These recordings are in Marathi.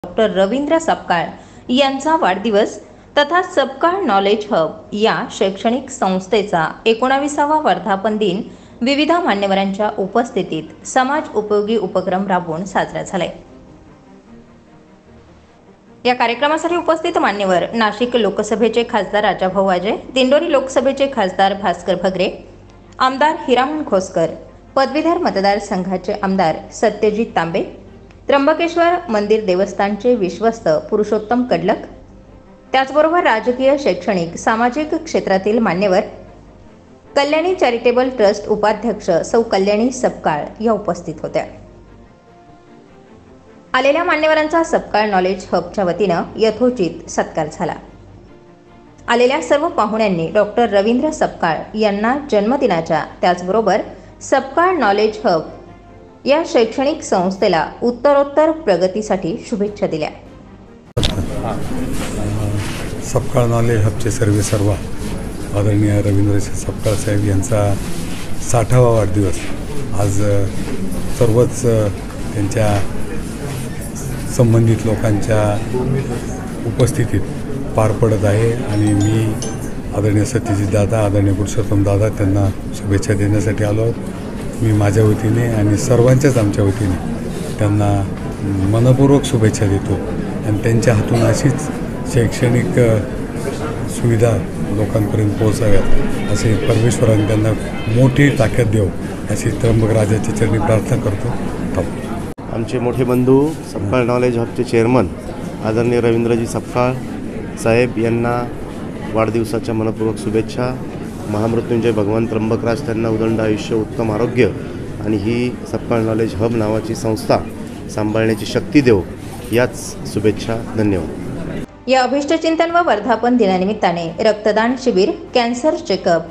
डॉक्टर रवींद्र सपकाळ यांचा वाढदिवस तथा सपकाळ नॉलेज हब या शैक्षणिक संस्थेचा 19वा वर्धापन दिन विविध मान्यवरांच्या उपस्थितीत समाज उपयोगी उपक्रम राबवून साजरा झालाय। या कार्यक्रमासाठी उपस्थित मान्यवर नाशिक लोकसभेचे खासदार राजाभाऊ वाजे, दिंडोरी लोकसभेचे खासदार भास्कर भगरे, आमदार हिरामण खोसकर, पदवीधर मतदारसंघाचे आमदार सत्यजित तांबे, त्र्यंबकेश्वर मंदिर देवस्थानचे विश्वस्त पुरुषोत्तम कडलक, त्याचबरोबर राजकीय, शैक्षणिक, सामाजिक क्षेत्रातील मान्यवर, कल्याणी चॅरिटेबल ट्रस्ट उपाध्यक्ष सौ कल्याणी सपकाळ या उपस्थित होत्या। आलेल्या मान्यवरांचा सपकाळ नॉलेज हबच्या वतीनं यथोचित सत्कार झाला। आलेल्या सर्व पाहुण्यांनी डॉक्टर रवींद्र सपकाळ यांना जन्मदिनाच्या त्याचबरोबर सपकाळ नॉलेज हब या शैक्षणिक संस्थेला उत्तरोत्तर प्रगतीसाठी शुभेच्छा दिल्या। सपकाळ नॉलेज हबचे सर्व आदरणीय रवींद्र सपकाळ साहेब यांचा 60वा वाढदिवस आज सर्वच त्यांच्या संबंधित लोकांच्या उपस्थितीत पार पडत आहे आणि मी आदरणीय सत्यजित दादा, आदरणीय पुरुषोत्तम दादा त्यांना शुभेच्छा देण्यासाठी आलो आहोत। मी माझ्या वतीने आणि सर्वांच्याच आमच्या वतीने त्यांना मनपूर्वक शुभेच्छा देतो आणि त्यांच्या हातून अशीच शैक्षणिक सुविधा लोकांपर्यंत पोहोचाव्यात असे परमेश्वराने त्यांना मोठी ताकद देव अशी त्र्यंबक राजाच्या चरणी प्रार्थना करतो। आमचे मोठे बंधू सपकाळ नॉलेज हबचे चेअरमन आदरणीय रवींद्रजी सपकाळ साहेब यांना वाढदिवसाच्या मनपूर्वक शुभेच्छा। महामृत्युंजय भगवान त्र्यंबकराज त्यांना उदंड आयुष्य, उत्तम आरोग्य आणि ही सपकाळ नॉलेज हब नावाची संस्था सांभाळण्याची शक्ती देव, याच शुभेच्छा। धन्यवाद। या अभिष्ट चिंतन व वर्धापन दिनानिमित्ताने रक्तदान शिबिर, कॅन्सर चेकअप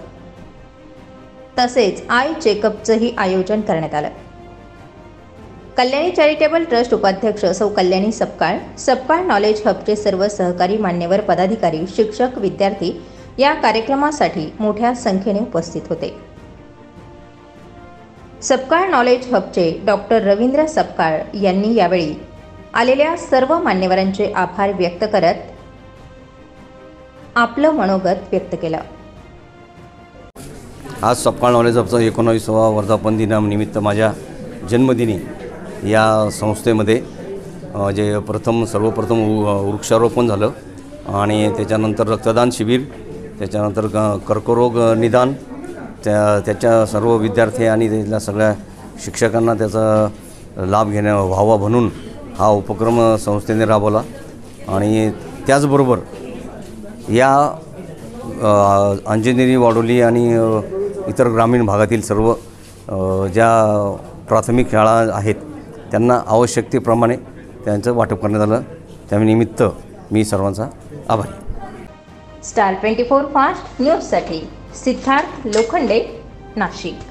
तसेच आय चेकअपचंही आयोजन करण्यात आलं। कल्याणी चॅरिटेबल ट्रस्ट उपाध्यक्ष सौ कल्याणी सपकाळ, सपकाळ नॉलेज हबचे सर्व सहकारी मान्यवर, पदाधिकारी, शिक्षक, विद्यार्थी या कार्यक्रमासाठी मोठ्या संख्येने उपस्थित होते। सपकाळ नॉलेज हबचे डॉक्टर रवींद्र सपकाळ यांनी यावेळी आलेल्या सर्व मान्यवरांचे आभार व्यक्त करत आपलं मनोगत व्यक्त केलं। आज सपकाळ नॉलेज हबचा 19वा वर्धापन दिनानिमित्त माझ्या जन्मदिनी या संस्थेमध्ये जे सर्वप्रथम वृक्षारोपण झालं आणि त्याच्यानंतर रक्तदान शिबिर, त्याच्यानंतर कर्करोग निदान, त्याच्या सर्व विद्यार्थी आणि त्यातल्या सगळ्या शिक्षकांना त्याचा लाभ व्हावा म्हणून हा उपक्रम संस्थेने राबवला आणि त्याचबरोबर या अंजनेरी, वाडोली आणि इतर ग्रामीण भागातील सर्व ज्या प्राथमिक शाळा आहेत त्यांना आवश्यकतेप्रमाणे त्यांचं वाटप करण्यात आलं। त्यानिमित्त मी सर्वांचा आभारी। स्टार 24 फास्ट न्यूजसाठी सिद्धार्थ लोखंडे, नाशिक।